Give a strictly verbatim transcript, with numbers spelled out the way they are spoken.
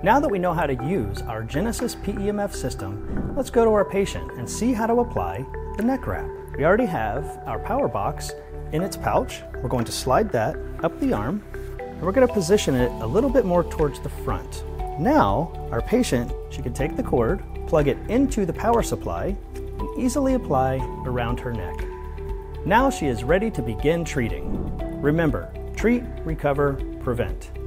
Now that we know how to use our Genesis P E M F system, let's go to our patient and see how to apply the neck wrap. We already have our power box in its pouch. We're going to slide that up the arm, and we're going to position it a little bit more towards the front. Now, our patient, she can take the cord, plug it into the power supply, and easily apply around her neck. Now she is ready to begin treating. Remember, treat, recover, prevent.